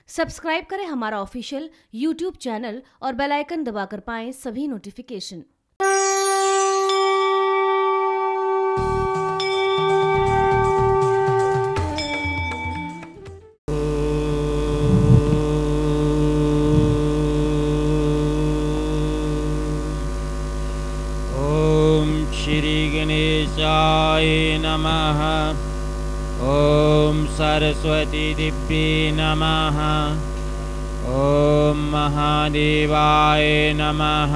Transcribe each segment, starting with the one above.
Subscribe करें हमारा official YouTube channel और बेल आइकन दबाकर पाएं सभी नोटिफिकेशन। ओम श्री गणेशाय नमः। ओम सरस्वती दिव्ये नमः। ओम महादेवाय नमः।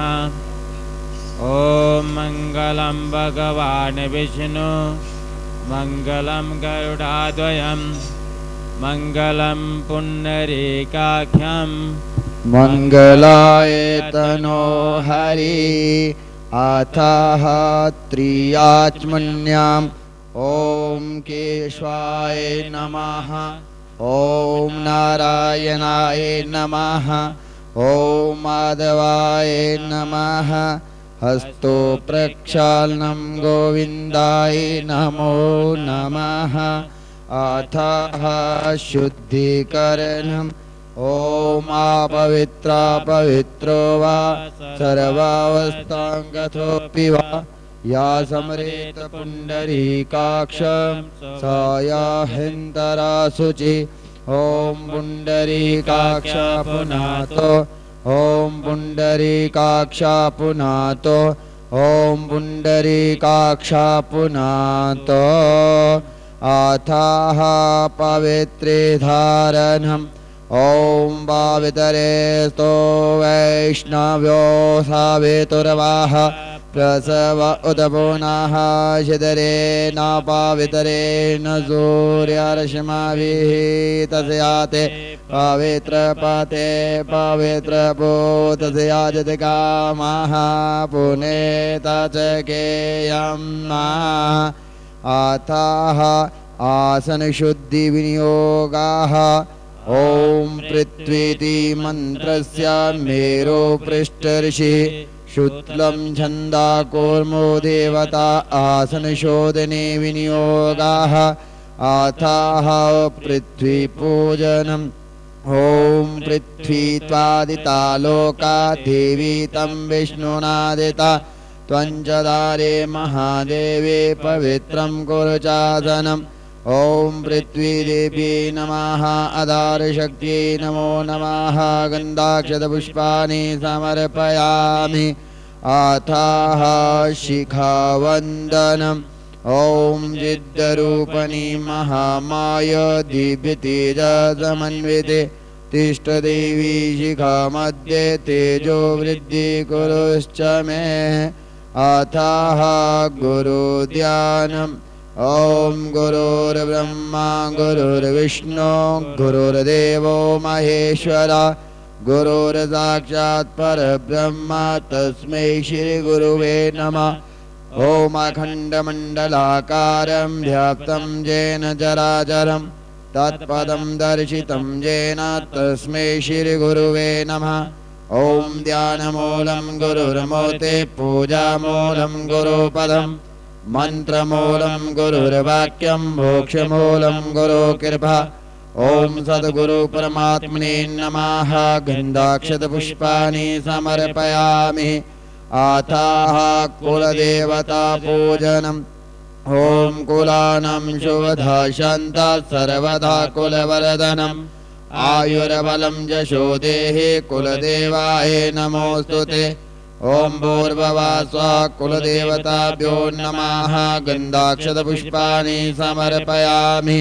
ओम मंगलम भगवान विष्णु मंगलम गरुडाद्वयम् मंगलम पुंडरीकाक्षं मंगलाय तनो हरि अथः त्रियाच्मन्याम् ओम केशवाय नमः। ओम नारायणाय नमः। ओम माधवाय नमः। हस्तो प्रक्षालनं गोविंदाय नमो नमः। अथः शुद्धिकरणम् ओम अपवित्रा पवित्रो वा सर्वावस्थांगतोऽपि वा या समरेत पुंडरीकाक्षं सा याह्यन्तरा शुचि। ओम पुंडरीकाक्ष पुनातो ओम पुंडरीकाक्ष पुनातो ओम पुंडरीकाक्ष पुनातो। अथः पवित्रे धारणम् ओम पावितरेस्तो वैष्णव्यो सावितुर्वाह प्रसव उदपुनः शिदरे न पावितरेण सूर्यरश्मिभिः तस्याते पवित्रपते पवित्रभूतस्याजति कामः पुनेत च केयम्। अथः आसनशुद्धिविनियोगः ओम पृथ्वीति मंत्रस्य मेरो पृष्ठर्षि शुक्लं छन्दाकूर्मो देवता आसनशोधने विनियोगः। अथः पृथ्वीपूजनम् ओम पृथ्वी त्वादिता लोका देवी तं विष्णुनादिता त्वञ्चदारे महादेवे पवित्रं कुरु चासनम्। ओम पृथ्वी देवी नमः। आधारशक्त्यै नमो नमः। गन्धाक्षतपुष्पाणि समर्पयामि। अथः शिखावन्दनम् ओम जिद्रूपिणी महामाया दिव्यतेजसमन्विते तिष्ठदेवी शिखा मध्ये तेजो वृद्धि कुरुश्च मे। अथः गुरुध्यानम् ओम गुरुर्ब्रह्मा गुरुर्विष्णु गुरुर्देवो महेश्वरा गुरुर्साक्षात् परब्रह्म तस्मै श्री गुरुवे नमः। ओम अखण्डमण्डलाकारं व्याप्तं येन चराचरं तत्पदं दर्शितं येन तस्मै श्री गुरुवे नमः। ओम ध्यानमूलं गुरुर्मूर्ते पूजामूलं गुरुपदम् मंत्रमूलं गुरुर्वाक्यं मोक्षमूलं गुरुकृपा। ओम सद्गुरु परमात्मने नमः। गन्धाक्षतपुष्पाणि समर्पयामि। अथः कुलदेवता पूजनम् ओम कुलानां शुभदा शान्ता सर्वदा कुलवर्धनम् आयुर्बलं यशोदेहि कुलदेवाय नमोस्तुते। ओम भूर्भुवः कुलदेवताभ्यो नमः। गन्धाक्षतपुष्पाणि समर्पयामि।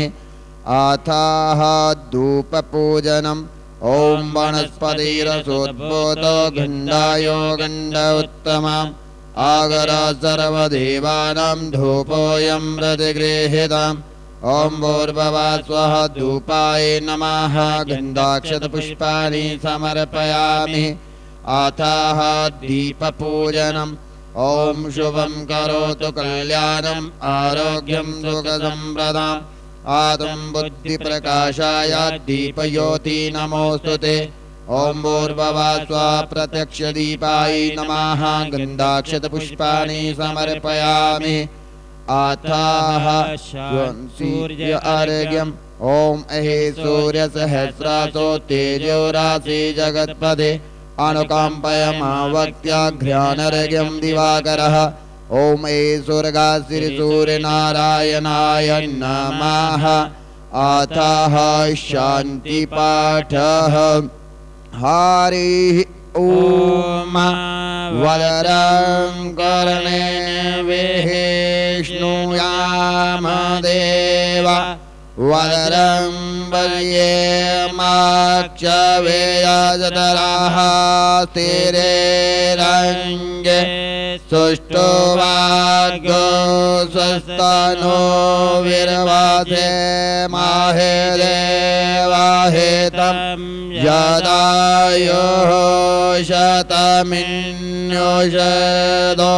अथः धूपपूजनम् ओम वनस्पतिरसोद्भूतो गन्धायो गन्ध उत्तमम् आगर सर्वदेवानां धूपोऽयं प्रतिगृहीतम्। ओम भूर्भुवः धूपाय नमः। गन्धाक्षतपुष्पाणि समर्पयामि। अथः दीपपूजनम् ओम शुभं करोतु कल्याणम् आरोग्यं सुखसम्प्रदाम् आत्मं बुद्धिप्रकाशाय दीपज्योति नमोस्तुते। ओम भूर्भुवः प्रत्यक्षदीपाय नमः। गन्धाक्षतपुष्पाणि समर्पयामि। अथः सूर्य अर्घ्यम् ॐ अहि सूर्यसहस्रासो तेजो राशि जगत्पदे अनुकम्पयमावक्त्याघ्र्यानर्घ्यं दिवाकरः ॐ सूर्यनारायणाय नमः अथः शान्तिपाठः हरिः ॐ वरदं कर्णेन विष्णुयामदेव वरदं वल्येमाक्षवेयजतराः स्थिरेरङ्गे सुष्ठुवाग्गो स्वस्तनो विर्वासे माहे देवाहेतं यदायुः शतमिन्योषधो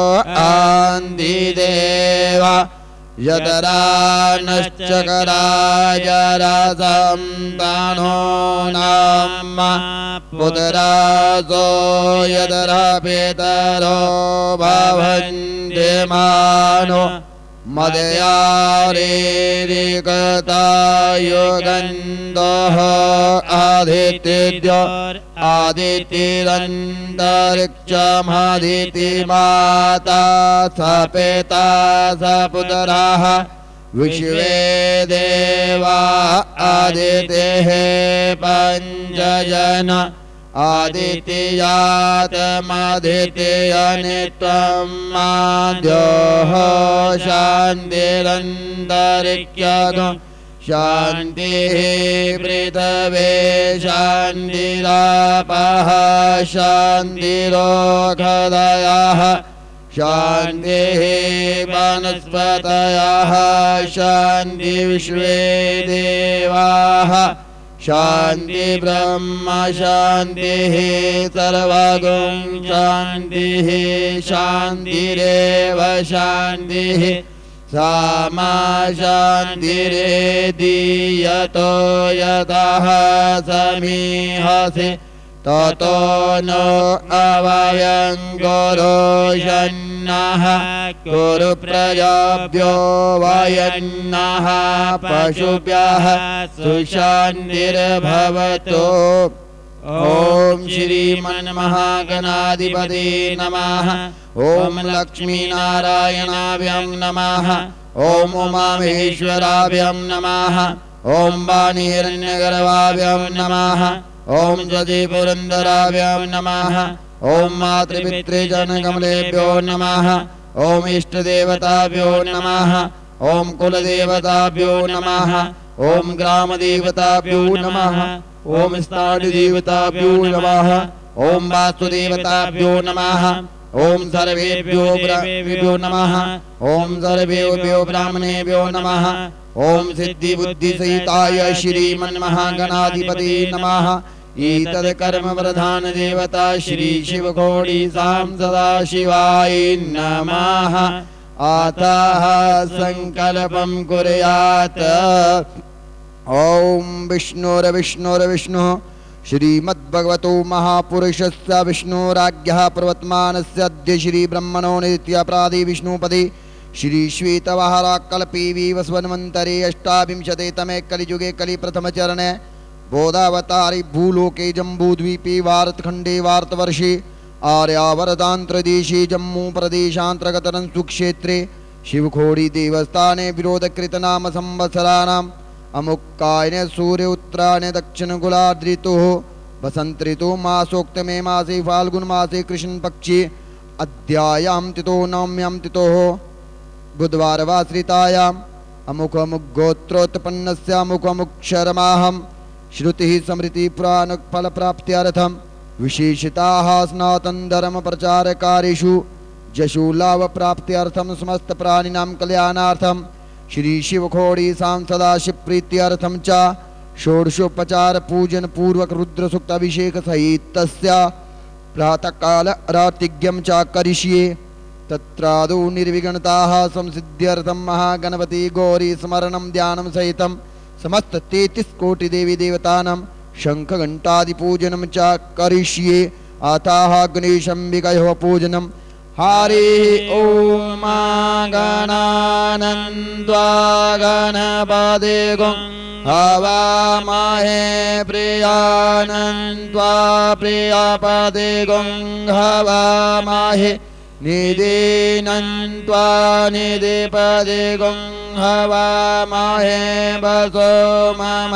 अन्धिदेवा यतरानश्चकराजरसं तनो नाम पुत्रासो यतरपितरो भवन्ति मानो मदयारेरिकतायुगन्धः आदितिरन्तरिक्षमदितिमाता स पिता स पुत्रः विश्वे देवा आदितेः पञ्चजन आदित्ययातमदित्यनित्वं माद्योः शान्तिरन्तरिक्षतो शान्तिः पृथ्वे शान्तिरापः शान्तिरोषधयः शान्तिः वनस्पतयः शान्ति विश्वे देवाः शान्ति ब्रह्म शान्तिः सर्वगुं शान्तिः शान्तिरेव शान्तिः सामा शान्तिरेधि यतो यतः समीहसि ततो नो अवयं कुरुषन्नः कुरु प्रजाभ्यो वयन्नः पशुभ्यः सुशान्तिर्भवतु ॐ श्रीमन्महागणाधिपते नमः ॐ लक्ष्मीनारायणाभ्यं नमः ॐ उमामहेश्वराभ्यं नमः ॐ वाणीहिरण्यगर्भाभ्यं नमः ॐ जतिपुरन्दराभ्यं नमः ॐ मातृपितृजनकमलेभ्यो नमः ॐ इष्टदेवताभ्यो नमः ॐ कुलदेवताभ्यो नमः ॐ ग्रामदेवताभ्यो नमः ॐ स्थानदेवताभ्यो नमः ॐ वास्तुदेवताभ्यो नमः ॐ सर्वेभ्यो नमः ॐ सर्वेभ्यो ब्राह्मणेभ्यो नमः ॐ सिद्धिबुद्धिसहिताय श्रीमन्महागणाधिपते नमः एतद् कर्मप्रधान देवता श्री शिवकोटिसां सदाशिवाय नमः अतः संकल्पं कुर्यात् ॐ विष्णुर्विष्णुर्विष्णुः श्रीमद्भगवतो महापुरुषस्य विष्णुराज्ञः प्रवर्तमानस्य अद्य श्रीब्रह्मणो नित्यापराधि विष्णुपदे श्रीश्वेतवाहराकल्पे विवस्वन्वन्तरे अष्टाविंशतितमे कलियुगे कलिप्रथमचरणे बोधावतारि भूलोके जम्बूद्वीपे भारतखण्डे भारतवर्षे आर्यावर्तान्त्रदेशे जम्मूप्रदेशान्तर्गतं सुक्षेत्रे शिवखोडी देवस्थाने विरोधकृतनाम संवत्सराणाम् अमुक्कायने सूर्य उत्तरायणे दक्षिणकुलाद्रितुः वसंत ऋतु मासोक्तमे मासे फाल्गुन मासे कृष्णपक्षे अद्यायां तिथो नवम्यां तिथोः बुधवारवाश्रितायाम् अमुकमुगोत्रोत्पन्नस्य अमुकमुक्षरमाहं श्रुतिः स्मृति पुराण फलप्राप्त्यर्थं विशेषिताः सनातन धर्म प्रचारकारेषु जशोलाभ प्राप्त्यर्थं समस्त प्राणिनां कल्याणार्थं श्री शिवखोड़ी सदाशिव प्रीत्यर्थं च षोडशोपचार पूजन पूर्वक रुद्र सूक्त अभिषेक सहित प्रातःकाल रातिज्ञं च करिष्ये तत्रादौ निर्विघ्नताः संसिद्ध्यर्थं महागणपति गौरी स्मरणं ध्यानं सहितं समस्त 33 कोटि देवी देवतानां शंख घंटादि पूजनं च करिष्ये अतः गणेशंबिकयोः पूजनं हरि ओम गणानन्द्वा गणपते हवामहे प्रियानन्त्वा प्रियपदे गुं हवामहे निदीनन्त्वा निधिपदे गुं हवामहे वसो मम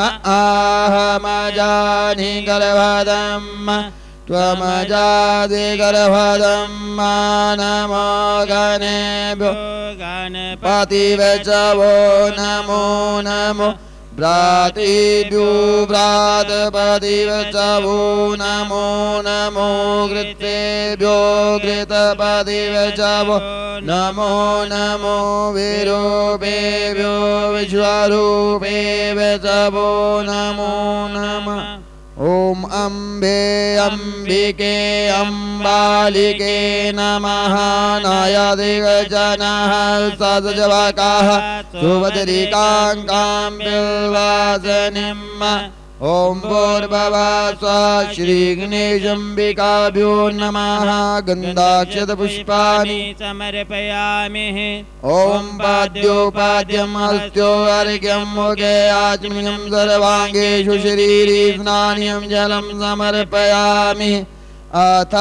आहमजानि गर्भदम् त्वमजादि गर्भदम् नमो गणेभ्यो गणपतिवचवो नमो नमो भ्रातृभ्यो भ्रातपतिवचवो नमो नमो घृतेभ्यो घृतपतिवचवो नमो नमो विरूपेभ्यो विश्वरूपेभ्यो नमो नमः। ओम अम्बे अम्बिके अम्बालिके नमः। नयदिगजनः सदजवकाः सुभद्रिकाङ्कां बिल्वासनिम्। ओम भूर्भुवः श्रीगणेशाम्बिकाभ्यो नमः। गन्धाक्षतपुष्पाणि समर्पयामि। ओम पाद्योपाद्यम् हस्त्यो अर्घ्यं मुखे आचमनीयं सर्वाङ्गेषु शरीरे स्नानीयं जलं समर्पयामि। अथ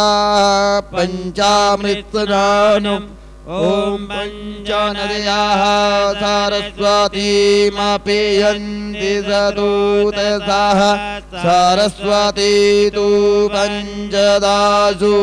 पञ्चामृतस्नानम्। ओम पञ्चनद्याः सरस्वतीमपीयन्ति सदूतसः। सरस्वती तु पञ्चदासु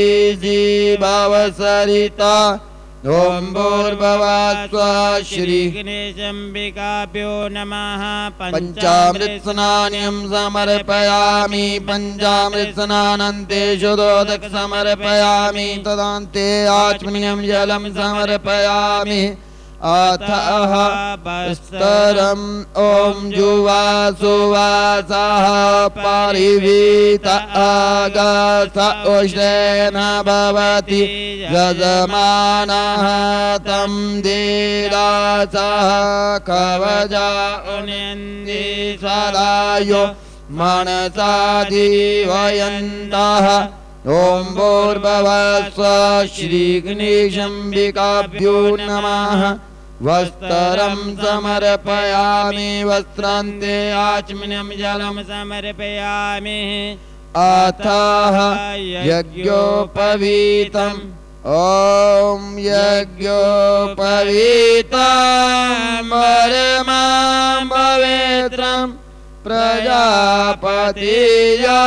भवसरिता। ओम भूर्भुवः श्रीगणेशाम्बिकाभ्यो नमः। पञ्चामृतस्नानं समर्पयामि। पञ्चामृतस्नानन्ते शुद्धोदक समर्पयामि। तदान्ते आचमनीयं जलं समर्पयामि। अथः वस्त्रम्। ओम जुवासुवासः परिवीत आगस उष्णेन भवति। यजमानः तं दीरासः कवचा उन्यन्ति सदायो मनसा जीवयन्तः। ओम भूर्भुवः श्रीगणेशाम्बिकाभ्यो नमः। वस्त्रं समर्पयामि। वस्त्रान्ते आचमनीयं जलं समर्पयामि। अथः यज्ञोपवीतम्। ओम यज्ञोपवीतं परमं पवित्रम् प्रजापतिया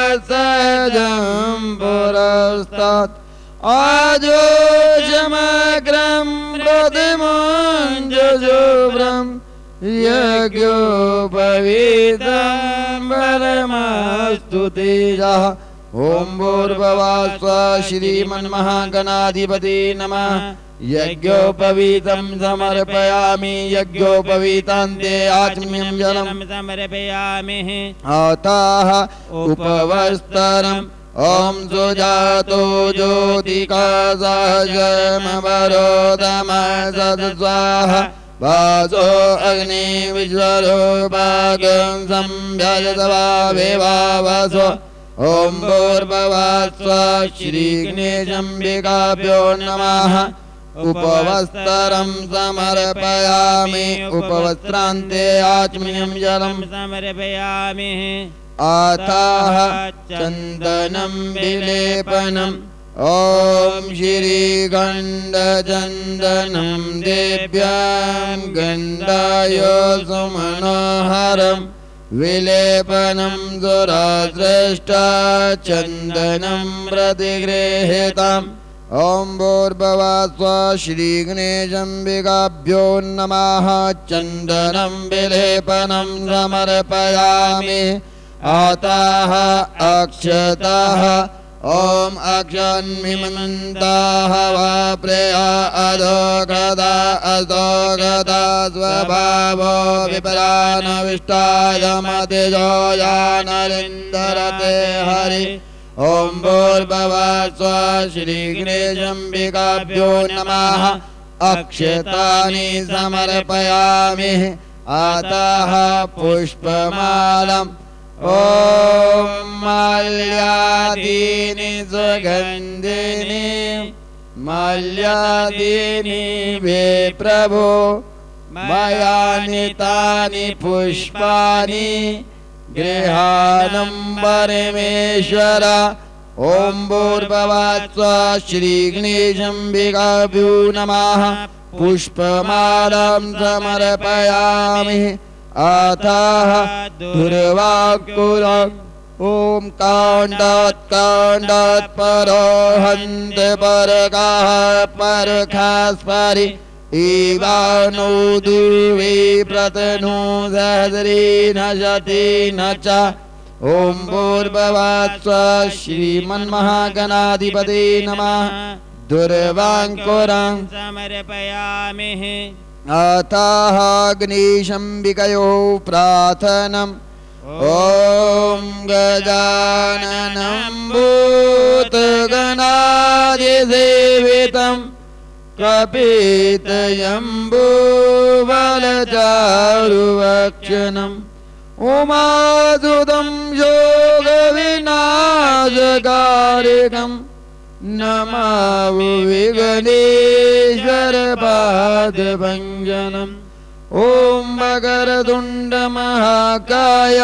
सजं पुरस्तात् आजोषमग्रं प्रतिमुञ्जशुभ्रं यज्ञोपवीतं परमस्तु तेजः। ओम भूर्भुवः श्रीमन्महागणाधिपति नमः। यज्ञोपवीतं समर्पयामि। यज्ञोपवीतान्ते आचमनीयं जलं समर्पयामि। अतः उपवस्त्रम्। ओम सुजातो ज्योतिकासहस्रमवरोधमसद्स्वाहा। वासो अग्नि विश्वरूपागं संभ्यजतवावेवावसो। ओम भूर्भुवः श्रीगणेशाम्बिकाभ्यो नमः। उपवस्त्रं समर्पयामि। उपवस्त्रान्ते आचमनीयं जलं समर्पयामि। अतः चन्दनं विलेपनम्। ओम श्रीगन्धचन्दनं देव्यां गन्धायो सुमनोहरम्। विलेपनं सुराश्रेष्ठा चन्दनं प्रतिगृहीतम्। ओम भूर्भुवः श्रीगणेशाम्बिकाभ्यो नमः। चन्दनं विलेपनं समर्पयामि। अतः अक्षताः। ओम अक्षन्मिमन्ताः वा प्रिया अधोगता अधोगता स्वभावो विपरानविष्टाय मतिजो यानरिन्दरते हरि। ओम भूर्भुवः श्रीगणेशाम्बिकाभ्यो नमः। अक्षतानि समर्पयामि। अतः पुष्पमालम्। ओम माल्यादीनि सुगन्धिनि माल्यादीनि वे प्रभो मया नीतानि पुष्पाणि गृहाणं परमेश्वर ॐ भूर्भुवः श्रीगणेशाम्बिकाभ्यो नमः पुष्पमालां समर्पयामि अथः दुर्वाक्कुलं ॐ काण्डात् परो हन्त परकाः परखास्परि एवानो दुर्वे प्रतनु सहस्रे न शते न च ॐ भूर्भुवः श्रीमन्महागणाधिपते नमः दुर्वाङ्कुरं समर्पयामि अतः गणेशाम्बिकयोः प्रार्थनम् ॐ गजाननं भूतगणाधिसेवितं कपितजम्बूफलचारुभक्षणम् उमासुतं योगविनाशकारिकं नमामि विघ्नेश्वरपादभञ्जनम् ॐ मकरतुण्डमहाकाय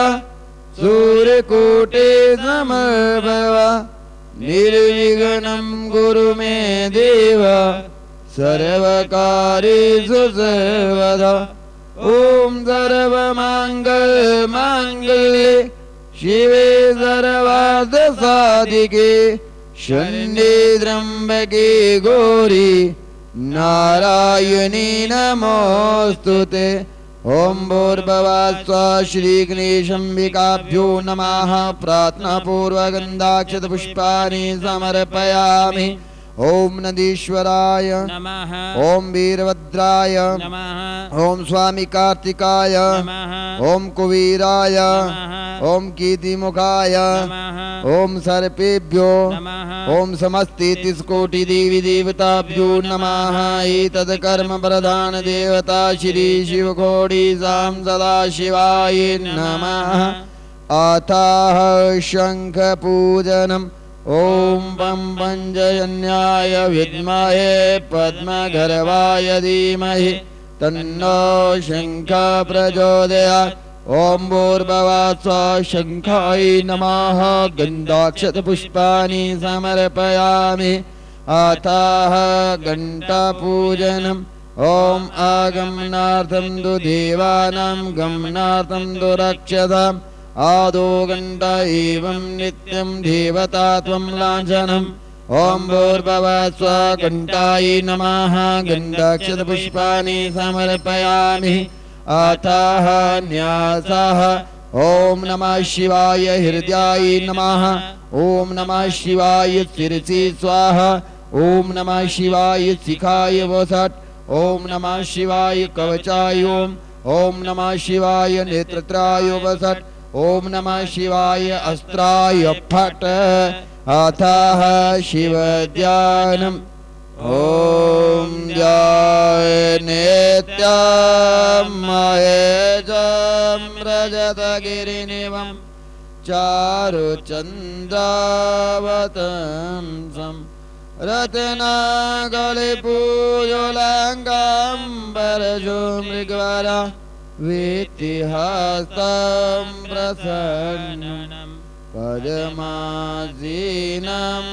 सूर्यकोटिसमप्रभ निर्विघ्नं कुरु मे देव सर्वकार्येषु सर्वदा ॐ सर्वमङ्गलमाङ्गल्ये शिवे सर्वार्थसाधिके शरण्ये त्र्यम्बके गौरी नारायणी नमोऽस्तुते ॐ भूर्भुवः श्रीगणेशाम्बिकाभ्यो नमः प्रार्थनापूर्वकगन्धाक्षतपुष्पाणि समर्पयामि ॐ नदीश्वराय नमः ॐ वीरभद्राय नमः ॐ स्वामी कार्तिकाय नमः ॐ कुबीराय नमः ॐ कीर्तिमुखाय नमः ॐ सर्पेभ्यो नमः ॐ समस्ते 30 कोटि देवी देवताभ्यो नमः एतत् कर्म प्रधान देवता श्री शिवकोटि सां सदाशिवाय नमः अथः शंख पूजनम् ॐ पं पञ्चजन्याय विद्महे पद्मगर्भाय धीमहि तन्नो शंखः प्रचोदयात् ॐ भूर्भुवः शंखाय नमः गन्धाक्षतपुष्पाणि समर्पयामि अतः घण्टापूजनम् ॐ आगमनार्थं तु देवानां गमनार्थं तु रक्षताम् आदो घण्टा एवं नित्यं देवता त्वं लाञ्छनम् ॐ भूर्भुवः घण्टाय नमः गन्धाक्षतपुष्पाणि समर्पयामि अतः न्यासः ॐ नमः शिवाय हृदयाय नमः ॐ नमः शिवाय शिरसि स्वाहा ॐ नमः शिवाय शिखाय वसट् ॐ नमः शिवाय कवचाय ॐ नमः शिवाय नेत्रत्राय वसट् ॐ नमः शिवाय अस्त्राय फट् अथः शिवध्यानम् ॐ जय नित्यं महेशं रजतगिरिनिभं चारुचन्द्रावतंसं रत्नागलिपूजोलाङ्गाम्बरजो मृगवरा वीतिहस्तं प्रसन्नं पद्मासीनं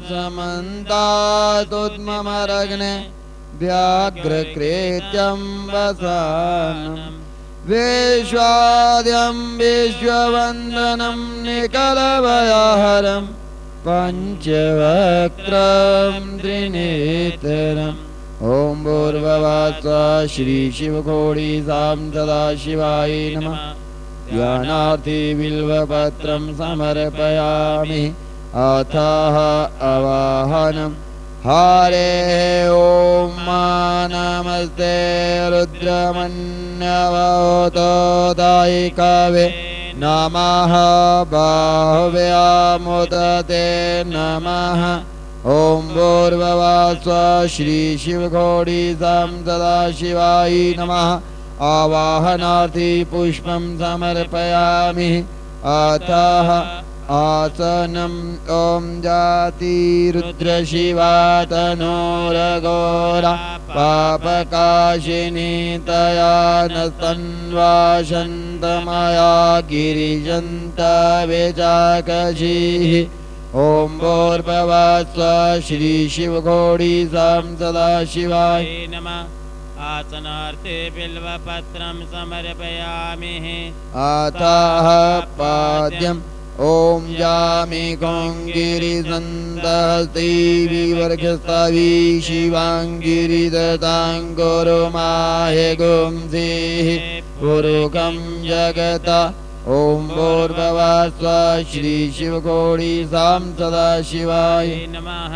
समन्तादुद्ममरग्ने व्याघ्रकृत्यं वसानं विश्वाद्यं विश्ववन्दनं निकलभयहरं पञ्चवक्त्रं त्रिनेत्रम् ॐ भूर्भुवः श्री शिवकोटि सां सदाशिवाय नमः ज्ञानार्थी बिल्वपत्रं समर्पयामि अथः अवाहनम् हरे ॐ नमस्ते रुद्रमन्यवतोदायिकावे नमः बाहुव्यामुदते नमः ॐ भूर्भुवः श्री शिवकोटि सां सदाशिवाय नमः आवाहनार्थी पुष्पं समर्पयामि अतः आसनम् ॐ जाति रुद्रशिवा तनोरघोरा पापकाशिनी तया न सन्वासन्तमया गिरिजन्त वेचाकशीः ॐ भूर्भुवस्व श्री शिवघोड़ी सां सदाशिवाय नमः। आसनार्थे बिल्वपत्रं समर्पयामि। अतः पाद्यम् ॐ जामि गोङ्गिरिसन्तस्ति विवर्गस्तवी शिवाङ्गिरिदतां गुरु माहे गुंसिः पुरुकं जगत ॐ भूर्भुवस्व श्री शिवघोड़ी सां सदाशिवाय नमः।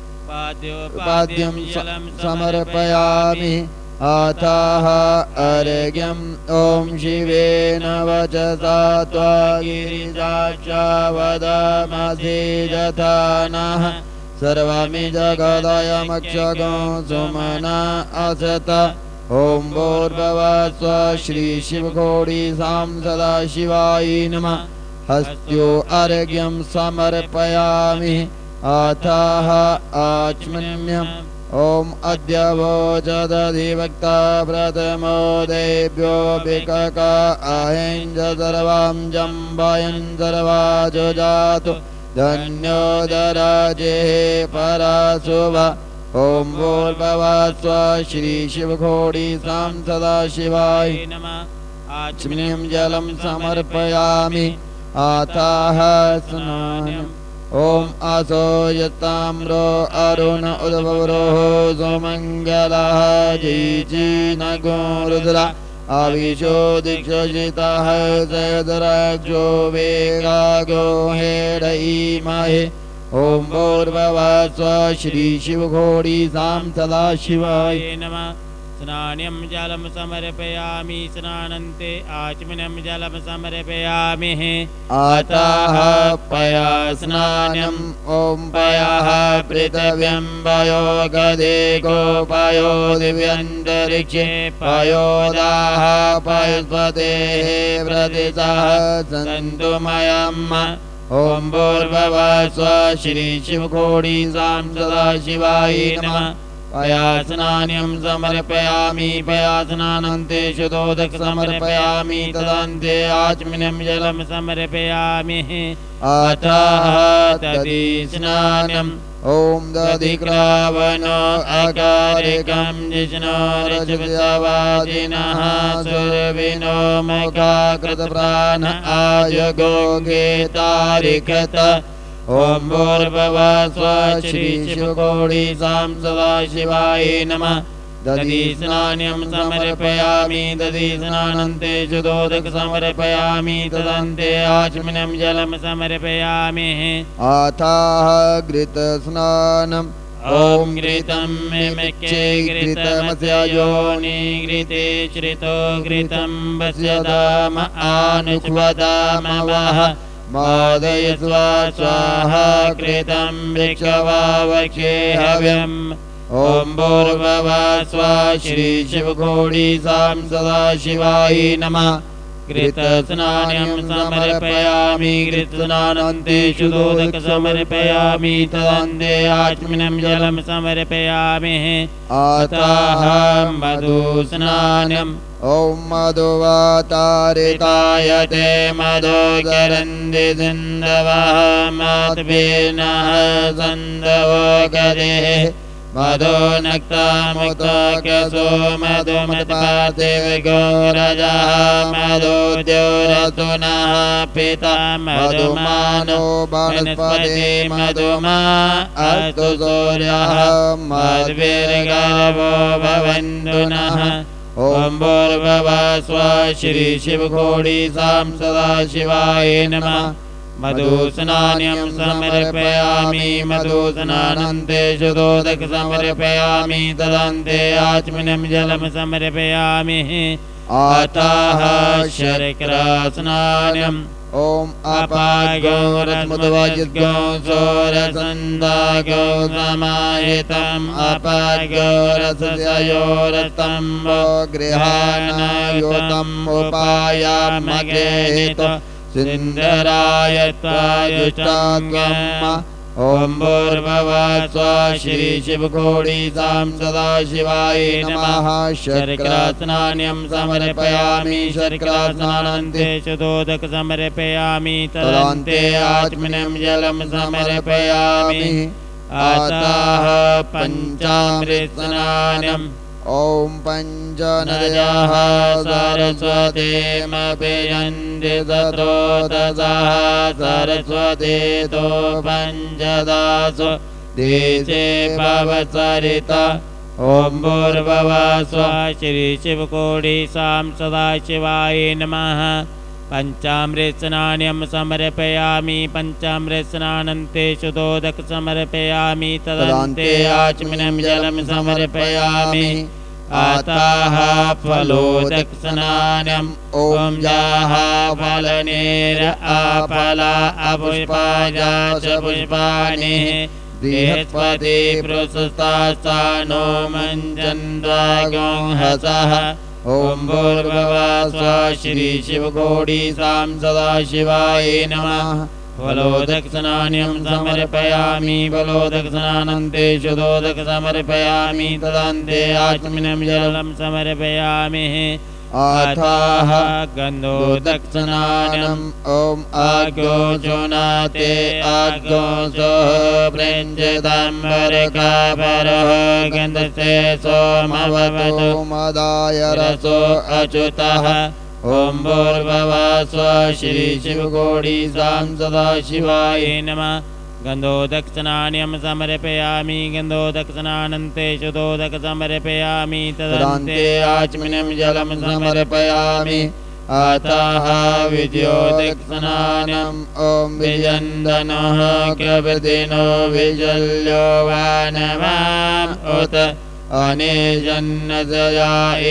पाद्यं समर्पयामि। अतः अर्घ्यम् ॐ शिवेन वचसा त्वा गिरिजाक्षा वदामसि यथा नः सर्वमि जगदयमक्षगो सुमना असत ॐ भूर्भुवस्व श्री शिवघोड़ी सां सदाशिवाय नमः। हस्त्यो अर्घ्यं समर्पयामि। अतः आचमन्यम् ॐ अद्य वोचदधिवक्ता प्रथमो देव्यो विकक अहेञ्ज सर्वां जम्बयन् सर्वाजो जातु धन्योदराजेः पराशुभ ॐ भूर्भुवस्व श्री शिवघोड़ी सां सदाशिवाय नमः। आचमनीयं जलं समर्पयामि। अतः स्नानम् ॐ असो यताम्रो अरुण उद्भवरोः सुमङ्गलः जीजीनगो रुद्रा आविशो दीक्षजितः जयद्राक्षो वेगागो हेडईमहे ॐ भूर्भुवस्व श्री शिवघोड़ी सां सदाशिवाय नमः। स्नानं जलं समर्पयामि। स्नानन्ते आचमनं जलं समर्पयामि। अतः पया स्नानम् ॐ पयः पृथिव्यं पयो गदे गोपयो दिव्यन्तरिक्षे पयोदाः पयस्पतेः प्रतिशः सन्तु मयम् ॐ भूर्भुवस्व श्री शिवघोड़ी सां सदाशिवाय नमः। पया स्नानं समर्पयामि। पया स्नानन्ते शुद्धोदक समर्पयामि। तदन्ते आचमनं जलं समर्पयामि। अतः दधि स्नानम् ॐ दधिक्रावणो अकारिकं जिष्णो रजवादिनः सुरविनो मुखाकृतप्राण आयुगो गेतारिकत ॐ भूर्भुवस्व श्री शिवघोड़ी सां सदाशिवाय नमः। दधि स्नानं समर्पयामि। दधि स्नानन्ते शुद्धोदक समर्पयामि। तदन्ते आचमनं जलं समर्पयामि। अतः घृतस्नानम् ॐ घृतं मिमिक्षे घृतमस्य योनि घृते श्रितो घृतं वस्यताम आनुष्वदामवः मोदय स्वाहा कृतं वृक्षवावक्षे हव्यम् ॐ भूर्भुवस्व श्री शिवघोड़ी सां सदाशिवाय नमः। घृतस्नानं समर्पयामि। घृतस्नानन्ते शुद्धोदक समर्पयामि। तदन्ते आचमनं जलं समर्पयामि। अतः मधुस्नानम् ॐ मधुवातारितायते मधुकरन्ति सिन्धवः मातृभिर्नः सन्धवो गदेः मधो नक्तामुक्तकसो मधुमत्पार्थिविगोरजः मधुद्योरसुनः पिता मधुमानो वनस्पति मधुमा अस्तु सूर्यः मद्भिर्गर्भो भवन्तु नः। ॐ भूर्भुवस्व श्री शिवघोड़ी सां सदाशिवाय नमः। मधुस्नानं समर्पयामि। मधुस्नानन्ते शुद्धोदक समर्पयामि। तदन्ते आचमनं जलं समर्पयामि। अतः शर्करास्नानम् ॐ अपागो रसमुद्वजगो सोरसन्दागो समाहितम् अपागो रसयोरस्तम्भो गृहाणायोतम् उपायामग्रेहितो सिन्धराय त्वायुष्टाद्गम् ॐ भूर्भुवः स्वः श्री शिवकोटि सां सदाशिवाय नमः शर्करास्नानं समर्पयामि शर्करास्नानान्ते शुद्धोदक समर्पयामि तदन्ते आचमनं जलं समर्पयामि अतः पञ्चामृतस्नानम् ॐ पञ्चनद्यः सरस्वतीमभियन्ति ततो दशः सरस्वतीतो पञ्चदशो देशे भवसरिता ॐ भूर्भुवः स्वः श्री शिवकोटि सां सदाशिवाय नमः पञ्चामृतस्नानं समर्पयामि पञ्चामृतस्नानन्ते शुद्धोदक समर्पयामि तदन्ते आचमनं जलं समर्पयामि अतः फलोदकस्नानम् ॐ याः फलनेर अफला अपुष्पाया च पुष्पाणि बृहस्पति पृष्ठस्तानो मञ्जन्द्वागोंहसः ॐ भूर्भुवः स्वः श्री शिवकोटि सां सदाशिवाय नमः फलोदकस्नानं समर्पयामि फलोदकस्नानन्ते शुद्धोदक समर्पयामि तदन्ते आचमनं जलं समर्पयामि अथः गन्धोदकस्नानम् ॐ आज्ञोचुनाते आज्ञोसोः प्रेञ्जताम्बरकापरः गन्धस्य सोमवतु मदाय रसो अच्युतः ॐ भूर्भुवः स्वः श्री शिवकोटि सां सदाशिवाय नमः गन्धोदकस्नानं समर्पयामि गन्धोदकस्नानन्ते शुद्धोदक समर्पयामि तदन्ते आचमनं जलं समर्पयामि अतः विद्योदकस्नानम् ॐ विजन्दनः कवदिनो विजल्यो वानवाम् उत अनेजन्नसया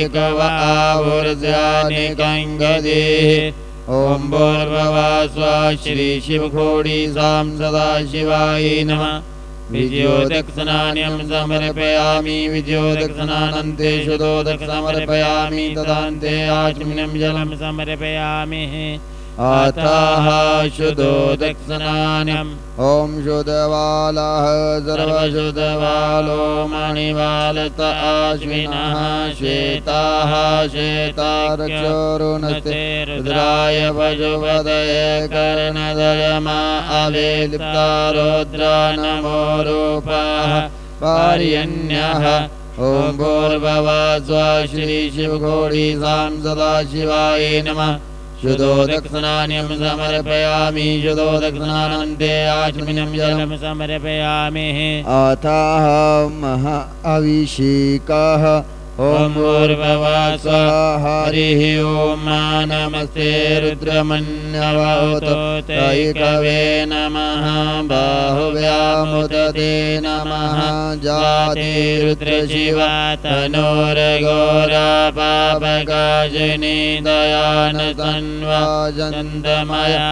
एकवावुर्स्यानिकङ्गदेः ॐ भूर्भुवः स्वः श्री शिवकोटि सां सदाशिवाय नमः विद्योदकस्नानं समर्पयामि विद्योदकस्नानन्ते शुद्धोदक समर्पयामि तदन्ते आचमनं जलं समर्पयामि अतः शुद्धोदकस्नानम् ॐ शुद्धबालः सर्वशुद्धबालो मणिबालत आश्विनः श्वेताः श्वेतारक्षोरुणस्ते रुद्राय पशुपतये कर्णदयमा अवेलिप्ता रुद्रा नमो रूपः पर्यन्यः ॐ भूर्भुवः स्वः श्री शिवकोटि सां सदाशिवाय नमः शुद्धोदकस्नानं समर्पयामि शुद्धोदकस्नानन्ते आचमनं जलं समर्पयामि अतः महा अभिषेकः ॐ भूर्भुवः स्वः हरिः ॐ नमस्ते रुद्रमन्यवतो तैकवे नमः बाहुव्यामुदते नमः जाते रुद्रशिवा तनोरघोरा पापकाशिनी दयानसन्वाजन्तमया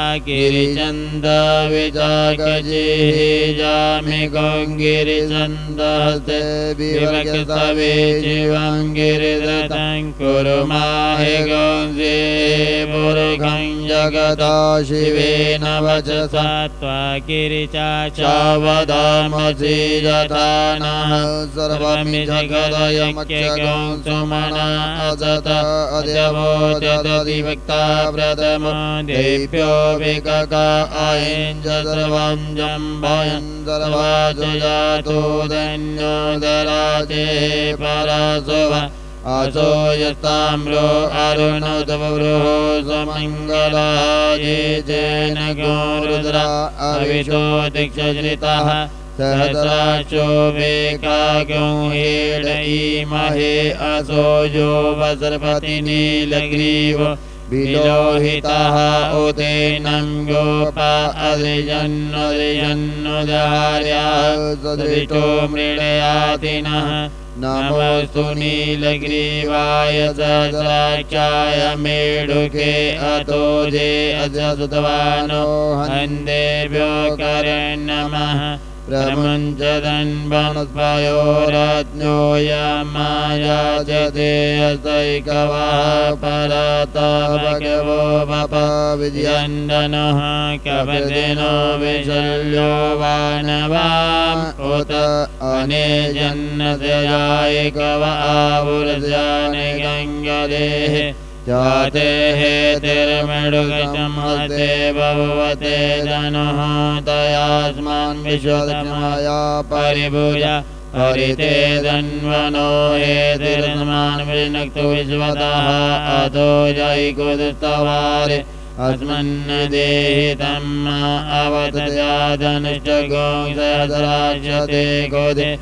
गिरिचन्दविजागजिः जामिगोङ्गिरिचन्दहस्ते विवक्षतवे शिवम् गिरिदतं कुरु माहि गौंसे पुरुखं जगता शिवेन वचसा त्वा गिरिचावदामसि यथा नः सर्वमि जगदयमक्षगं सुमना असत अद्यवोचदधिवक्ता प्रथमो देव्यो विकका अयं च सर्वं जम्भयं सर्वासु जातो धन्यो दराजे परासो असो यस्ताम्रो अरुणोद्वृहो समङ्गलाये जैन गो रुद्रा अविशो दीक्षश्रितः सहस्राक्षो वेकागो हेडईमहे असो जो वसर्पति नीलग्रीव विलोहितः उतेनं गोपा अदृजन्नुदहार्याः सदृष्टो मृडयातिनः नमोऽस्तु नीलग्रीवाय सहस्राक्षाय मेढुके अतोजे अजसुतवानो हन्देभ्यो करन् नमः प्रमुञ्चदन्वनुस्पयोरज्ञो यमायाजते असैकवः परता भगवो वप विद्यन्दनः कपदिनो विशल्यो वानवाम् उत अनेजन्नतयायिकव आहुर्जानि गङ्गदेः जाते हेतिर्मृगचमते भवते धनुः तयास्मान् विश्वतमया परिभुज हरिते धन्वनो हेतिर्स्मान् विनक्तु विश्वतः अतो जयिकुदस्तवारे अस्मन्नदेहि तम् अवतजाधनुष्टगोंसहस्राक्षते कोदे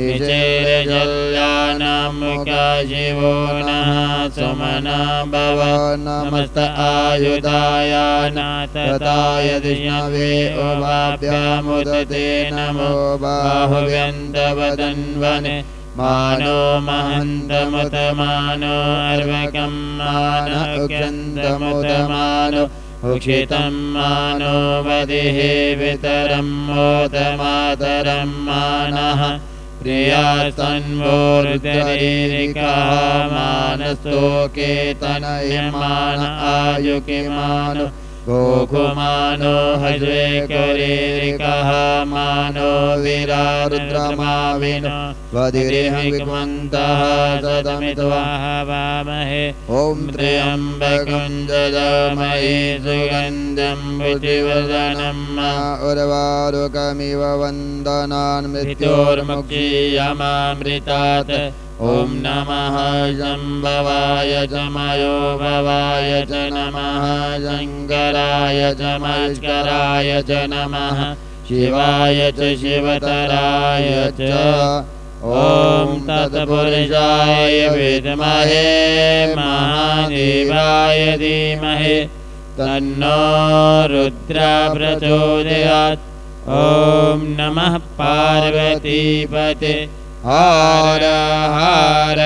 निचेर्जल्यानामुखा शिवो नः सुमना भव नमस्त आयुधाय नाथताय दिष्णवे उभाभ्यामुदते नमो बाहुव्यन्तवदन्वने मानो महन्तमुतमानो अर्वकं मान उक्षन्तमुतमानो उक्षितं मानो वदिः वितरं मोतमातरं मानः प्रियास्तन्वोरुदरीरिकः मानस्तोकेतनयमान आयुकिमानो गोकुमानो हज्वेकरीरिकः मानो वीरारुद्रमाविनो वदिरिहंकुमन्तः सदमित्वाहवामहे ॐ त्र्यम्बकं जजामहे सुगन्धं पुष्टिवर्धनं उर्वारुकमिव वन्दनान् मृत्योर्मुक्षीयमामृतात् ॐ नमः शम्भवाय च मयो भवाय च नमः शङ्कराय च मस्कराय च नमः शिवाय च शिवतराय च ॐ तत्पुरुषाय विद्महे महादेवाय धीमहि तन्नो रुद्रः प्रचोदयात् ॐ नमः पार्वतीपते हर हर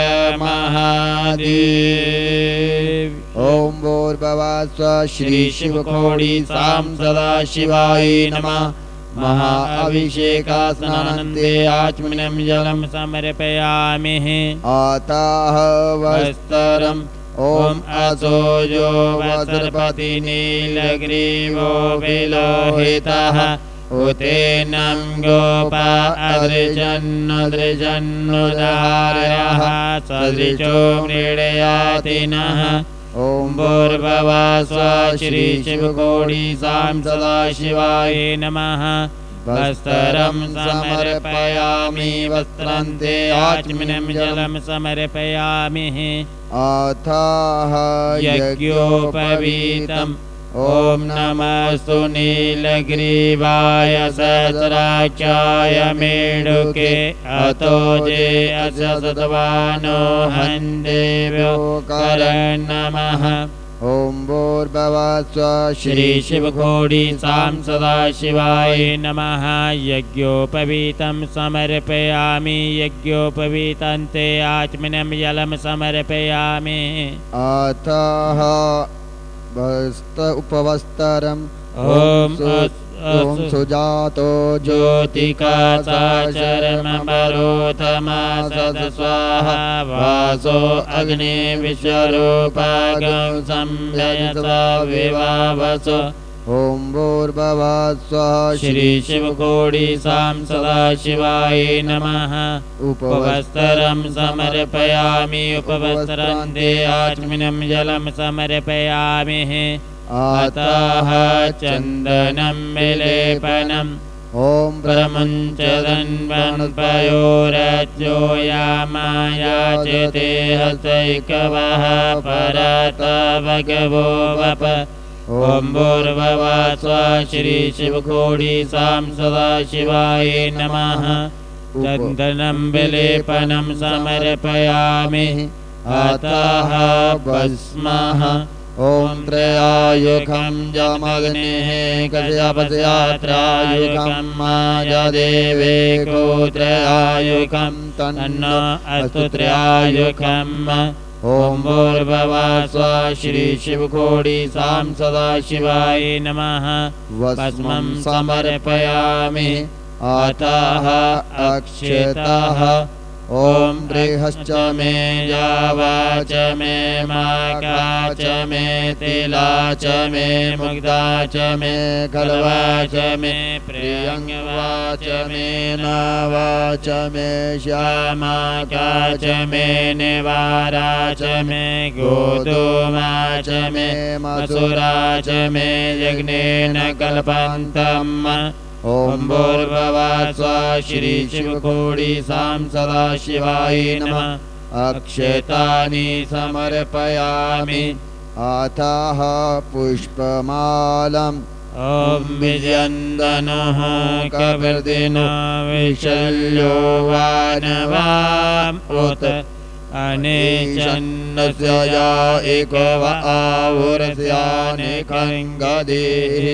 महादेव ॐ भूर्भुवस्व श्री शिवकोटि सदा शिवाय नमः महा अभिषेकास्नानन्ते आचमनं जलं समर्पयामि आताह वस्त्रम् ॐ असोजो वस्त्रपति नीलग्रीवो विलोहितः उतेनं गोपा अदृशन्नुदृशन्नुदारयः सदृशो मृडयाति नः ॐ भूर्भुवस्व श्री शिवकोटि सदा शिवाय नमः वस्त्रं समर्पयामि वस्त्रान्ते आचमनं जलं समर्पयामि अथाह यज्ञोपवीतम् ॐ नमस्तु नीलग्रीवाय सहस्राक्षाय मेढुके अतो जे अस्य सत्वानो हन्देव्यो नमः ॐ भूर्भुवस्व श्री शिवकोटि सदा शिवाय नमः यज्ञोपवीतं समर्पयामि यज्ञोपवीतान्ते आचमनं जलं समर्पयामि अथः उपवस्त्रम् ॐ सुजातो ज्योतिका चरमरोतमा सत्स्वाहा वासो अग्ने विश्वरूपागं संयता विवावसो ॐ भूर्भुवस्व श्री शिवकोटि सदा शिवाय नमः उपवस्त्रं समर्पयामि उपवस्त्रान्ते आचमनं जलं समर्पयामि अतः चन्दनं विलेपनम् ॐ प्रमुञ्चदन्वनुपयोरज्ञो यामायाचते हस्तैकवः परता भगवो वप ॐ भूर्भुवस्व श्री शिवकोटि सदा शिवाय नमः चन्दनं विलेपनं समर्पयामि अतः भस्मः ॐ त्रयायुखं जमग्नेः कश्यपस्यात्रायुखं मायादेवेको त्रयायुखं तन्नो अस्तु त्रयायुखम् ॐ भूर्भुवस्व श्री शिवकोटि सदा शिवाय नमः भस्मं समर्पयामि अतः अक्षतः ॐ बृहश्च मे जावा च मे माका च मे तिला च मे मुग्धा च मे कलवा च मे प्रियङ्गवा च मे नावा च मे श्यामा च मे निवारा च मे गोधूमा च मे मसुरा च मे यज्ञेन कल्पन्तम् ॐ भूर्भुवः स्वः श्री शिवकोटि सां सदाशिवाय नमः अक्षतानि समर्पयामि अतः पुष्पमालम् ॐ विजयन्दनुः कवर्दिनो विशल्यो वानवाम् उत अनेचन्नस्य या एकव आहुरस्यानेकङ्गदेः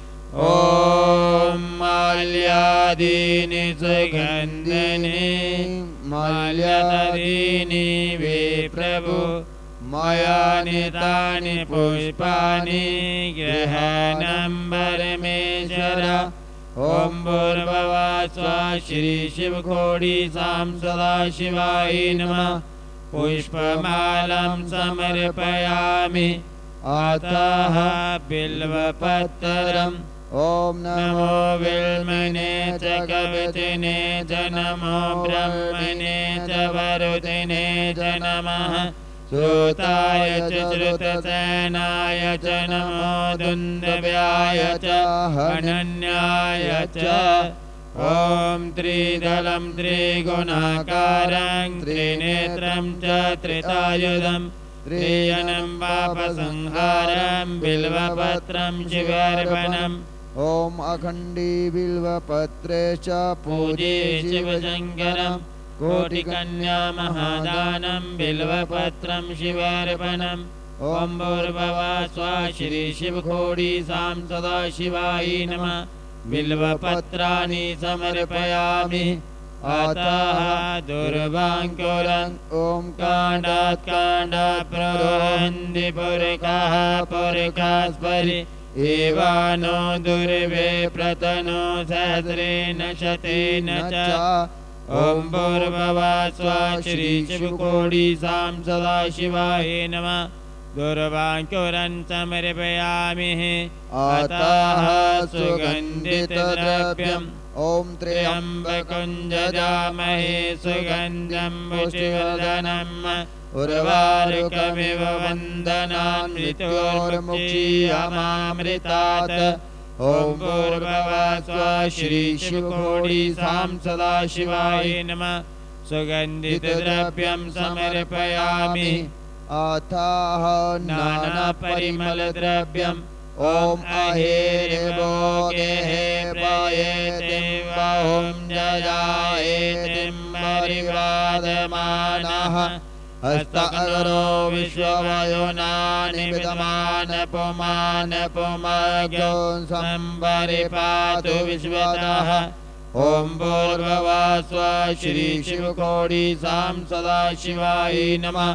ॐ माल्यादीनि सुगन्धनि माल्यादीनि वे प्रभु मया नीतानि पुष्पाणि गृहाणं परमेश्वर ॐ भूर्भुवः स्वः श्री शिवकोटि सां सदाशिवाय नमः पुष्पमालं समर्पयामि अतः बिल्वपत्रम् ॐ नमो विल्मने च कवचिने च नमो ब्रह्मणे च वरुदिने च नमः श्रुताय च श्रुतसेनाय च नमो दुन्दव्याय च अनन्याय च ॐ त्रिदलं त्रिगुणाकारं त्रिनेत्रं च त्रितायुधम् त्रियनं पापसंहारं बिल्वपत्रं शिवार्पणम् ॐ अखण्डी बिल्वपत्रे च पूजे शिवशङ्करं कोटिकन्या महादानं बिल्वपत्रं शिवार्पणम् ॐ भूर्भुवः स्वः श्री शिवकोटि सां सदाशिवाय नमः बिल्वपत्राणि समर्पयामि अतः दुर्वाङ्कुरम् ॐ काण्डात् काण्डात् प्ररोहन्ति पुरकाः पुरकास्परि एवानो दुर्वे प्रतनो सहस्रेण शतेन च ॐ भूर्भुवः स्वः श्री शिवकोटि सां सदाशिवाय नमः दुर्वाङ्कुरं समर्पयामि अतः सुगन्धितद्रव्यम् ॐ त्र्यम्बकं यजामहे सुगन्धं पुष्टिवर्धनम् उर्वारुकमिव वन्दनान् मृत्योर्मुक्षीयमामृतात् ॐ भूर्भुवः स्वः श्री शिवकोटि सां सदाशिवाय नमः सुगन्धितद्रव्यं समर्पयामि अतः नानापरिमलद्रव्यम् ॐ अहेरिभोगेः पायेतिं बाहुं जयायेतिं परिवादमानः हस्तअग्रो विश्ववयुनानि विदमानपुमानपुमग्यो सम्परिपातु विश्वतः ॐ भूर्भुवः स्वः श्री शिवकोटि सां सदाशिवाय नमः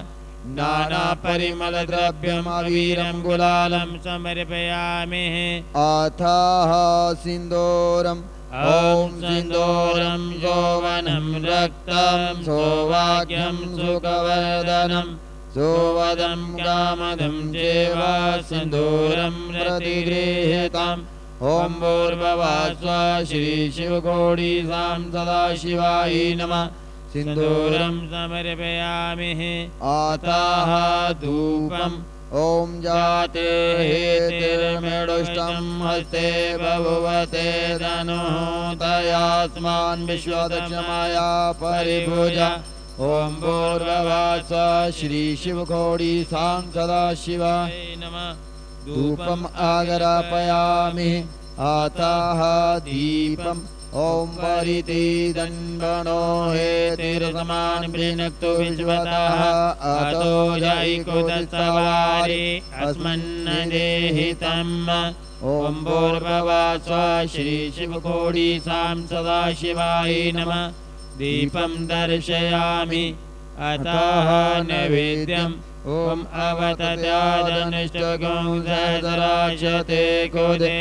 नानापरिमलद्रव्यमवीरं गुलालं समर्पयामि अतः सिन्दूरम् ॐ सिन्दूरं यौवनं रक्तं सौभाग्यं सुखवर्धनं सुवदं कामदं चैव सिन्दूरं प्रतिगृहीतम् ॐ भूर्भुवः स्वः श्री शिवकोटि सां सदाशिवाय नमः सिन्दूरं समर्पयामि अतः धूपम् ॐ जाते हेतिर्मृडुष्टं हस्ते बभुवते धनुः तयास्मान् विश्वदक्षमाया परिभुजा ॐ भूर्भुवः स्वः श्री शिवकोटि सां सदाशिवाय नमः धूपम् आगरापयामि अतः दीपम् ॐ परितिदन्वनो हेतिर्समान् वृणक्तु विश्वतः अतो जैकुतसवारि अस्मन्नदेहितम् ॐ भूर्भुवः स्वः श्री शिवकोटि सां सदाशिवाय नमः दीपं दर्शयामि अतः नैवेद्यम् ॐ अवतत्यादनिष्टगं सहस्राक्षते कुदे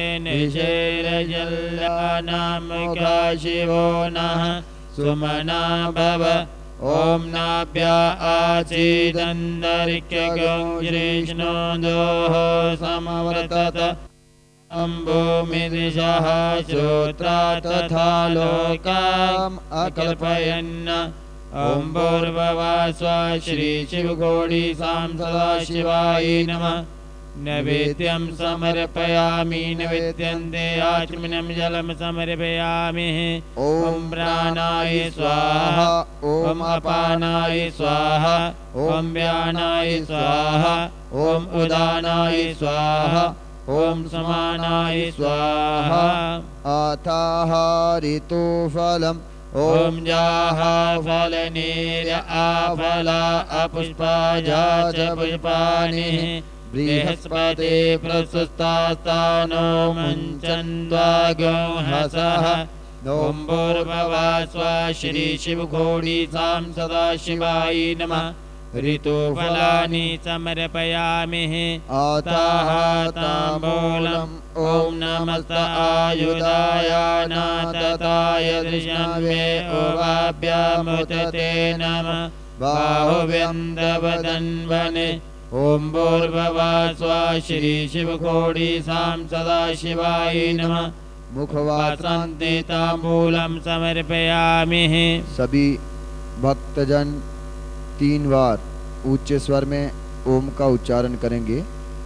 निशैरजल्यानामुखा शिवो नः सुमना भव ॐ नाभ्या आसीदन्तरिक्षगं कृष्णो दोः समवर्तत भूमिदिशः श्रोत्रा तथा लोकाम् अकल्पयन् ॐ भूर्भुवस्व श्री शिवकोटि सदाशिवाय नमः नैवेद्यं समर्पयामि नैवेद्यन्ते आचमनं जलं समर्पयामि ॐ प्राणाय स्वाहा ॐ अपानाय स्वाहा ॐ व्यानाय स्वाहा ॐ उदानाय स्वाहा ॐ समानाय स्वाहा अथाः ऋतुफलम् ॐ जाः फलनीर आफला अपुष्पाजा च पुष्पाणि बृहस्पति प्रशस्तास्तानो मुञ्चन्द्वागो हसः ॐ भूर्भुवस्व श्री शिवकोटि सदाशिवाय नमः ऋतुफलानि समर्पयामि अतः ताम्बूलम् ॐ नमस्त आयुधाय नाथताय दृशवे ओवाभ्यामुदते नमः बाहुव्यन्दवदन्वने ॐ भूर्भुवस्व श्री शिवकोटि सदाशिवाय नमः मुखवासान्ते ताम्बूलं समर्पयामि। सभी भक्तजन 3 बार ऊंचे स्वर में ओम का उच्चारण करेंगे।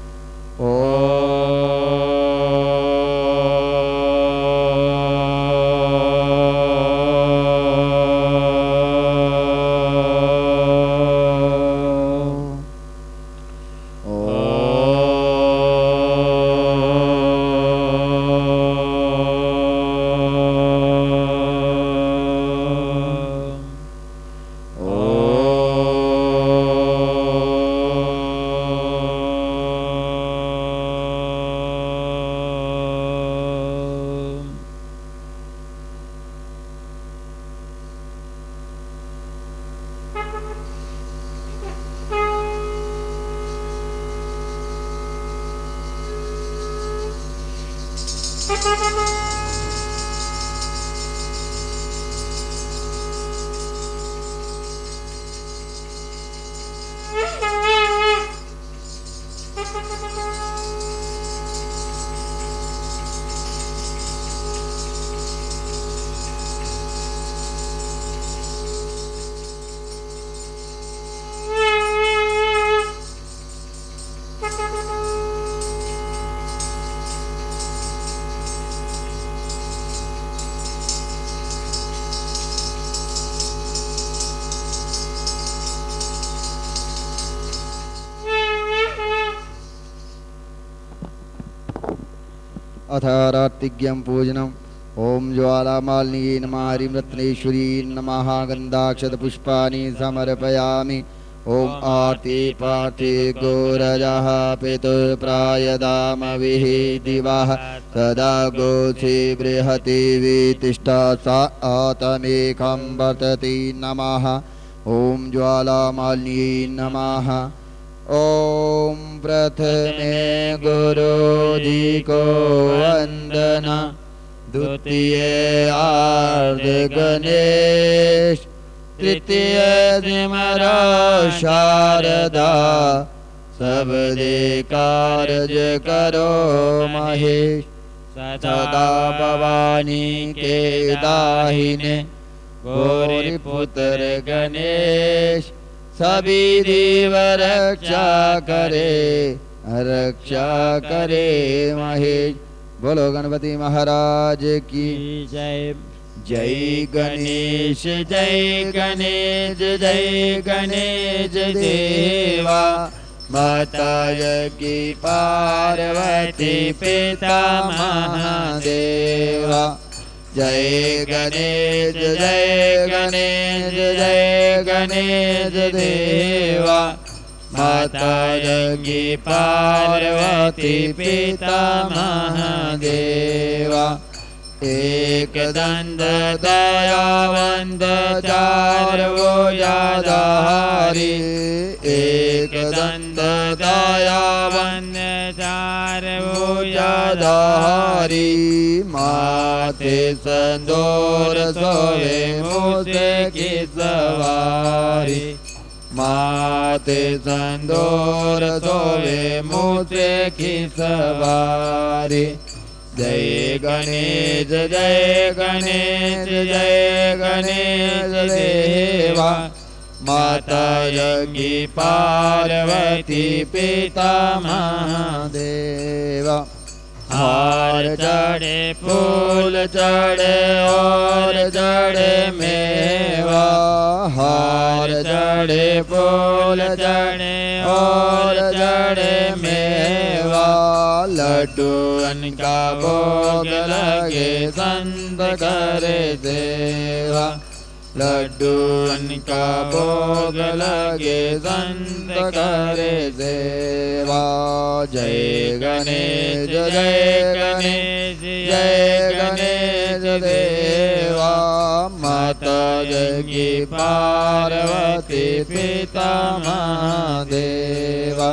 अथारात्तिज्ञं पूजनम् ओम ज्वालामालिनी नमः हरिमरत्नेश्वरी नमः गन्धाक्षतपुष्पाणि समर्पयामि। ओम आरती पार्थे गोरजः पितुर्प्रायदामविः दिवः सदा गोषे बृहति वितिष्ठा सा आतमेकं वर्तति नमः। ओम ज्वालामालिनी नमः। ओम प्रथमे गुरुजी को वंदना, द्वितीय आर्ध गणेश, तृतीय सिमरा शारदा, सब दे कार्य करो महेश। सदा भवानी के दाहिने गौरी पुत्र गणेश, सभी देव रक्षा करे महेश। बोलो गणपति महाराज की जय। जय गणेश जय गणेश जय गणेश देवा, माता की पार्वती पिता महादेवा। जय गणेश जय गणेश जय गणेश देवा, माता की पार्वती पिता महादेवा। एकदंत दयावंत चार भुजाधारी एकदंत दयावंत चार भुजाधारी माथे संदूर सोवे मूसे की सवारी माथे संदूर सोवे मूसे की सवारी जय गणेश जय गणेश जय गणेश देवा माता यज्ञ पार्वती पिता महादेवा हार चढ़े फूल चढ़े और चढ़े मेवा हार चढ़े फूल चढ़े और चढ़े मेवा लड्डूअन का भोग लगे संत करे सेवा लड्डूअन का भोग लगे संत करे सेवा जय गणेश जय गणेश जय गणेश देवा माता जगी पार्वती पिता महादेवा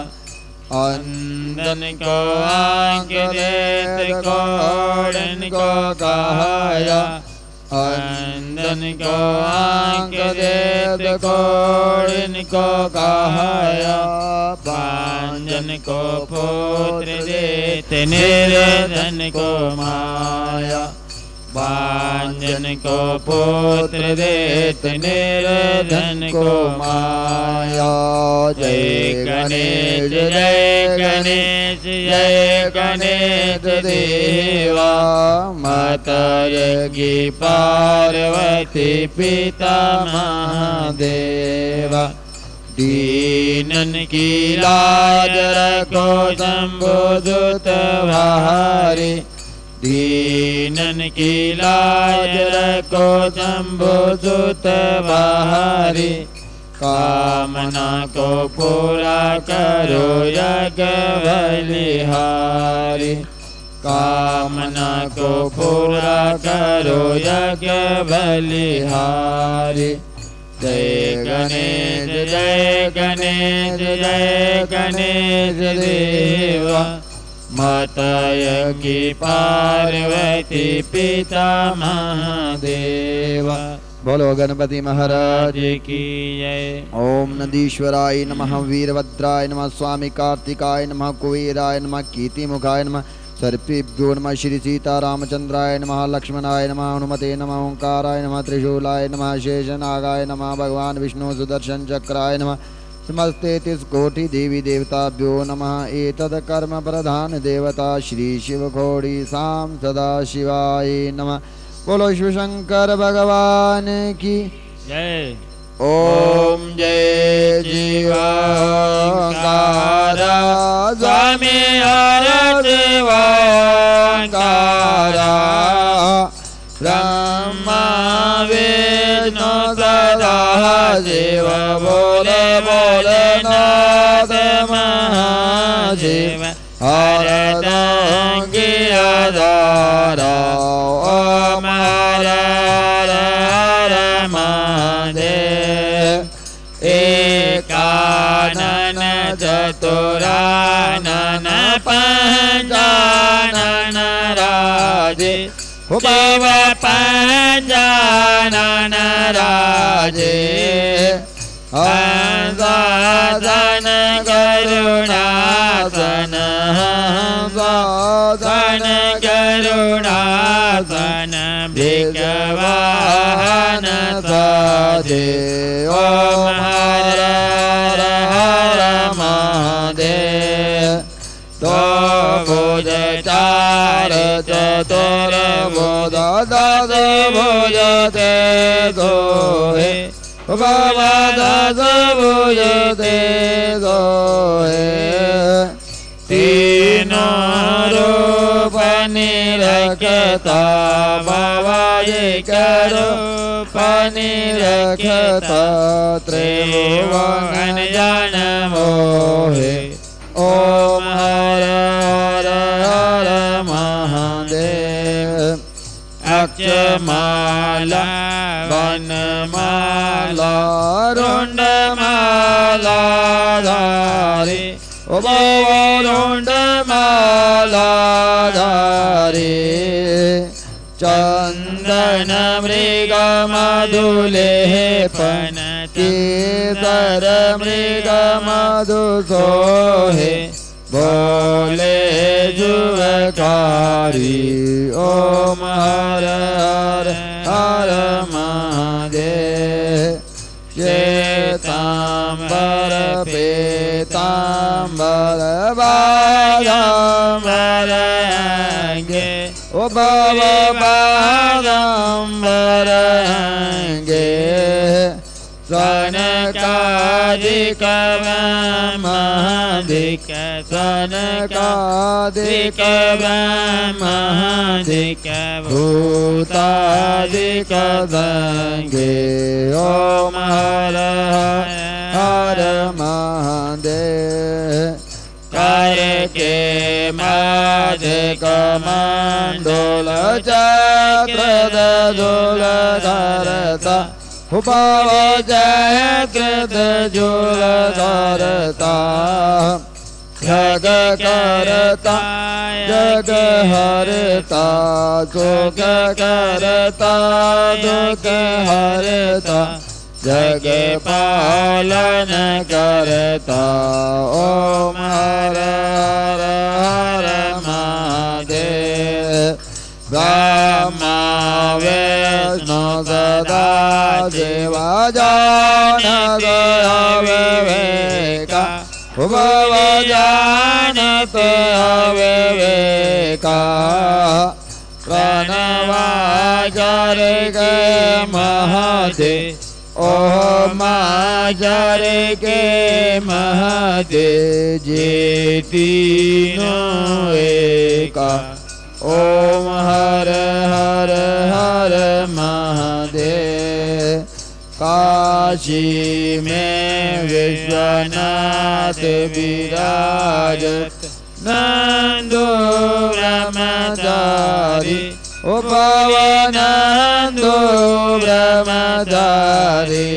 अंधन को आँख देत घोड़न को कहाया अंधन को आँख देत घोड़न को कहाया पांजन को पुत्र देत निर्धन को माया पांजन को पुत्र देत निर्धन को माया जय गणेश जय गणेश जय गणेश देवा माता यज्ञ पार्वती पिता महादेवा दीनन की लाज रखो शंभु दुत भारी दीनन की लाज रखो शंभु सुत बहारी कामना को पूरा करो यज्ञ बलिहारी कामना को पूरा करो यज्ञ बलिहारी जय गणेश जय गणेश जय गणेश देवा माता यज्ञ पार्वती पिता महादेवा बोलो गणपति महाराज की जय। ओम नदीश्वराय नमः वीरभद्राय नमः स्वामी कार्तिकाय नमः कुबेराय नमः कीर्तिमुखाय नमः सर्पेभ्यो नमः श्री सीतारामचंद्राय नमः लक्ष्मणाय नमः हनुमते नमः ओंकाराय नमः त्रिशूलाय नमः शेषनागाय नमः भगवान विष्णु सुदर्शन चक्राय नमः समस्ते 33 कोटि देवी देवताभ्यो नमः एतद कर्म प्रधान देवता श्री शिव घोड़ी साम सदा शिवाय नमः। बोलो शिव शंकर भगवान की जय। ओम जय शिवंकारा स्वामी हर शिवंकारा ब्रह्मा विष्णु सदा शिव बोले बोले नाथ महाशिव हर रंगी आधारा ओम हर हर हर महादेव एकानन चतुरानन पंचानन राजे शिव पंचानन राजे हंसासन करुणासन हंसासन करुणासन भिक्षवाहन साजे ओम हर हर हर महादेव तो भुज चार चतुर्भुज दस भुज ते सोहे बाबा दस भुज ते सोहे तीनों रूप निरखता बाबा एक रूप निरखता त्रिभुवन जन मोहे ओम हर हर हर महादेव अक्षमाला वनमाला रुंडमाला धारी रुंडमाला धारी चंदन मृग मधुलेपन केसर मृग मधु सोहे बोले जुवकारी ओम हर हर हर महादेव श्वेतांबर पीतांबर बागंबर अंगे ओ बागंबर अंगे सनकादिक ब्रह्मादिक सनकादिक ब्रह्मादिक भूतादिक संगे ओम हर हर महादेव कर के माझे कमंडल चक्र दूल धरता हुपाव जय कृत जूल धरता जग करता जग हरता सुख करता दुख हरता जग पालन करता ओम हर हर हर महादेव ब्रह्मा विष्णु सदा शिवा जानत अविवेका भव जानत अविवेका प्रणवाचार के महादेव ओ माचार के महादेव जे तीनों एका ओम हर हर हर महादेव काशी में विश्वनाथ विराजत नंदो ब्रह्मचारी ओ पवनंदो ब्रह्मचारी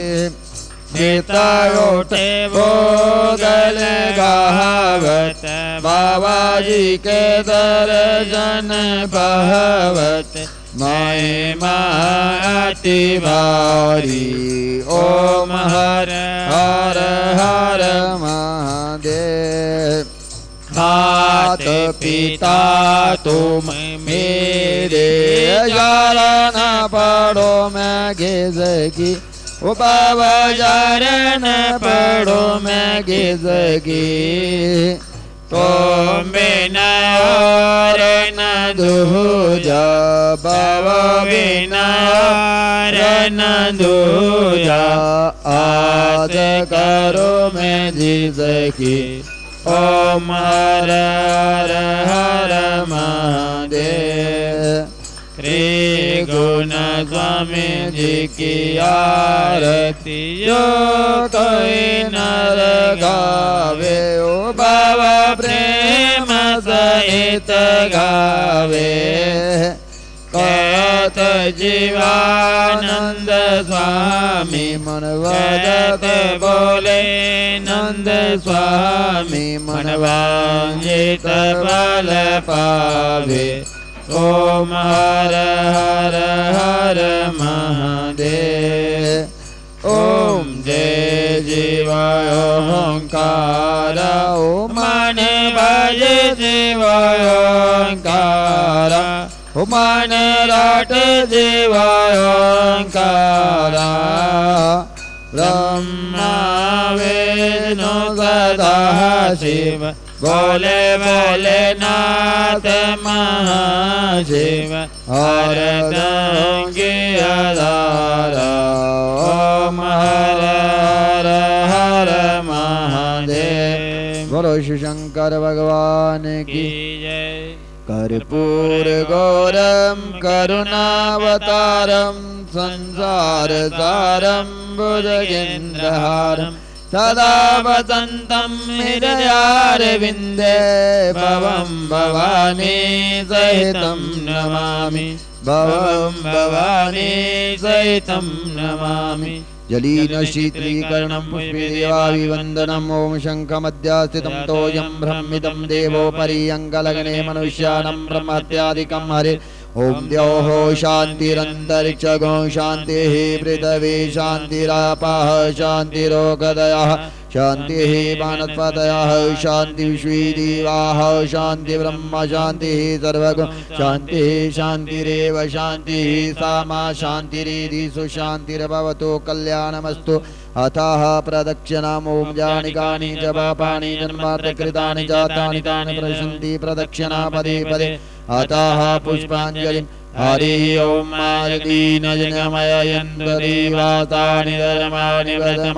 नित्योटे भोगल गावत बाबा जी के दर्शन बहवत महिमा अति भारी ओम हर हर हर महादेव मात पिता तुम मेरे शरण पढ़ो मैं घिसकी ओ बाबा शरण पढ़ो मैं घिसकी तो बिना और न दूजा बाबा बिना और न दूजा आज करो मैं जिसकी ओम हर हर हर महादेव त्रिगुण स्वामी जी की आरती जो कोई नर गावे ओ बाबा प्रेम सहित गावे कहत जीवानंद स्वामी मन वदत बोले नंद स्वामी मन वांछित फल पावे ओम हर हर हर महादेव ओम जय जीवाय ओंकार ओम मन भज जीवाय ओंकार ओम मन राट जीवाय ओंकार ब्रह्मा विष्णु सदा शिव बोले बोले नाथ महाशिव हर गंगे अदारा ओम हर हर हर महादेव बोलो श्री शंकर भगवान की जय कर्पूर गौरम करुणावतारम संसार सारम भुजगेन्द्रहारम सदा वसन्तं हृदयारविन्दे भवं भवानी सहितं नमामि भवं भवानी सहितं नमामि। जलीन शीतलीकरणं पुष्पे देवाभिवन्दनम्। ॐ शङ्खमध्यास्थितं तोयं ब्रह्मितं देवोपरि अङ्गलग्ने मनुष्याणां ब्रह्मत्यादिकं हरे। ॐ द्यौः शान्तिरन्तरिक्षगो शान्तिः पृथिवी शान्तिरापः शान्तिरोगदयः शान्तिः वनस्पतयः शान्ति विश्वे देवाः शान्ति ब्रह्म शान्तिः सर्वगुण शान्तिः शान्तिरेव शान्तिः सा मा शान्तिरेधि सुशान्तिर्भवतु कल्याणमस्तु। अतः प्रदक्षिणाम्। ॐ जानिकानि च पापानि जन्मार्थकृतानि जातानि तानि प्रशन्ति प्रदक्षिणा पदे पदे। अतः पुष्पाञ्जलिं। हरिः ॐ मार्गीनजनमययन्तु देवातानि धर्माणि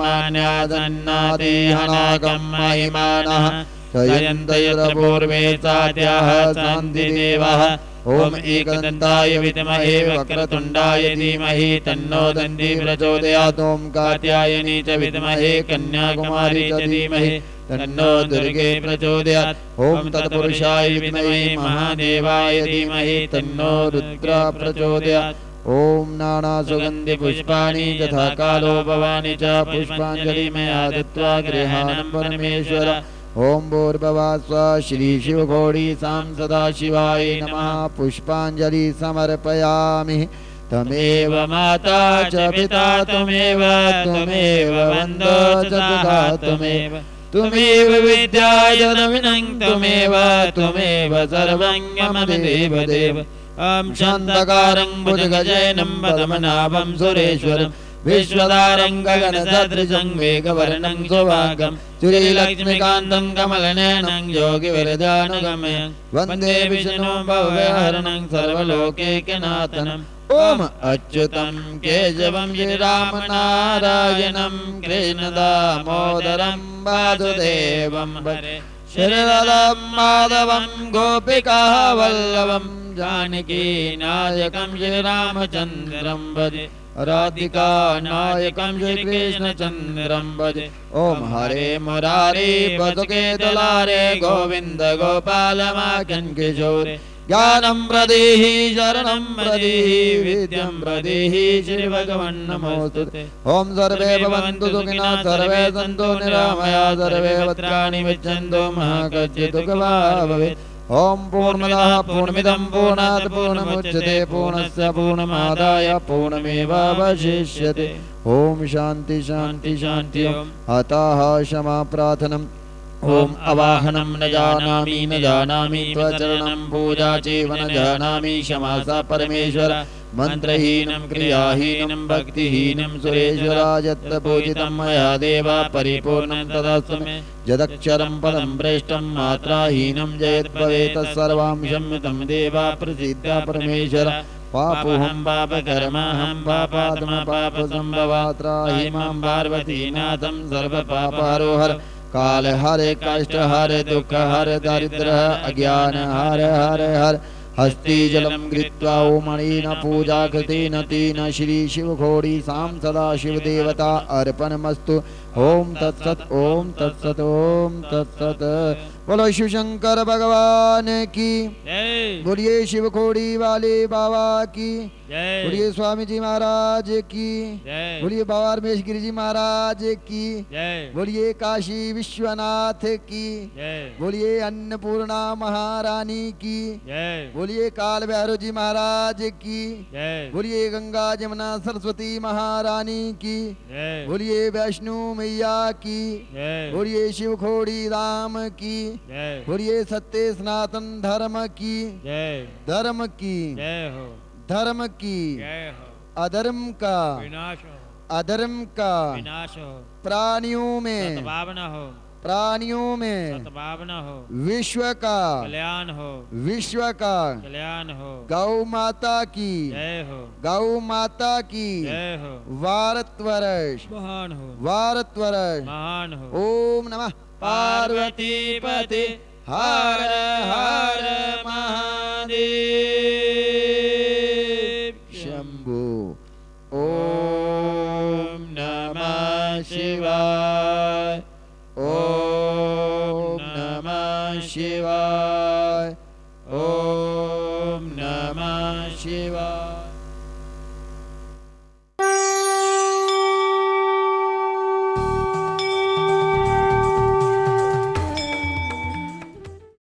वदमान्यादन्नादिहनाकं महिमानः शयन्तयपूर्वे साद्याः शान्तिदेवः। ॐ एकदन्ताय विद्महे वक्रतुण्डाय धीमहि तन्नो दन्ती प्रचोदयात्। ॐ कात्यायनी च विद्महे कन्याकुमारी च धीमहि तन्नो दुर्गे प्रचोदयात्। ॐ तत्पुरुषाय विद्महे महादेवाय धीमहि तन्नो रुद्र प्रचोदयात्। ॐ नानासुगन्धि पुष्पाणि यथा कालो भवानि च पुष्पाञ्जलिमया दत्त्वा गृहाणं परमेश्वर। ॐ भूर्भुवस्व श्री शिवघोड़ी सां सदाशिवाय नमः। पुष्पाञ्जलि समर्पयामि। त्वमेव माता च पिता त्वमेव त्वमेव वन्दो च सुधा त्वमेव त्वमेव विद्या जन्मनं त्वमेव त्वमेव सर्वं मम देव देव। ॐ शान्तकारं भुजगशयनं पद्मनाभं सुरेश्वरं विश्वधारं गगनसदृशं मेघवर्णं सुभागं श्रीलक्ष्मीकान्तं कमलनयनं योगिविरजानुगमयं वन्दे विष्णुं भवभयहरणं सर्वलोकैकनाथनं। ॐ अच्युतं केशवं श्रीरामनारायणं कृष्णदामोदरं वासुदेवं भजे श्रीराधं माधवं गोपिकावल्लभं जानकीनायकं श्रीरामचन्द्रं भजे राधिका नायकं श्रीकृष्णचन्द्रं भजे। ॐ हरे मुरारे बतुके दुलारे गोविन्द गोपाल माखन किशोरे ज्ञानं प्रदेहि शरणं प्रदेहि विद्यां प्रदेहि श्रीभगवन् नमोस्तुते। ॐ सर्वे भवन्तु सुखिनः सर्वे सन्तु निरामया सर्वे भद्राणि पश्यन्तु मा कश्चित् दुःखभाग् भवेत्। ॐ पूर्णमदः पूर्णमिदं पूर्णात् पूर्णमुच्यते पूर्णस्य पूर्णमादाय पूर्णमेवावशिष्यते। ॐ शान्ति शान्ति शान्ति। अतः क्षमा प्रार्थनम्। ॐ अवाहनं न जानामि त्वचरणं पूजा चैव न जानामि क्षमा सा परमेश्वर। मन्त्रहीनं क्रियाहीनं भक्तिहीनं सुरेश्वरा यत्र पूजितं मया देवा परिपूर्णं तदस्तु मे। यदक्षरं पदं प्रेष्ठं मात्राहीनं यद्भवेत् तत्सर्वं क्षम्यतां देवा प्रसीद परमेश्वर। पापोऽहं पापकर्माहं पापात्मा पापसम्भवात्राहि मां पार्वतीनाथं सर्वपापहरोहर। काल हरे कष्ट हरे दुःख हरे दारिद्र अज्ञान हरे हरे हर। हस्ती जलम कृत्वा ओमणीन पूजा कृतेन तेन श्री शिवघोड़ी सां सदा शिव देवता अर्पणमस्तु। ओम तत्सत ओम तत्सत ओम तत्सत। बोलो शिव शंकर भगवान की बोलिए, शिवघोड़ी वाले बाबा की बोलिए, स्वामी जी महाराज की बोलिए, बाबा रमेश गिरी जी महाराज की बोलिए, काशी विश्वनाथ की बोलिए, अन्नपूर्णा महारानी की बोलिए, काल भैरव जी महाराज की बोलिए, गंगा जमुना सरस्वती महारानी की बोलिए, वैष्णो मैया की बोलिए, शिवघोड़ी राम की बोलिए, सत्य सनातन धर्म की धर्म की धर्म की अधर्म का अधर्म का प्राणियों में प्राणियों में विश्व का कल्याण हो विश्व का कल्याण हो। गौ माता की गौ माता की भारतवर्ष महान हो भारतवर्ष महान हो। ओम नमः पार्वती पते हर हर महादेव शंभो। ओम नमः शिवाय ओम नमः शिवाय ओम नमः शिव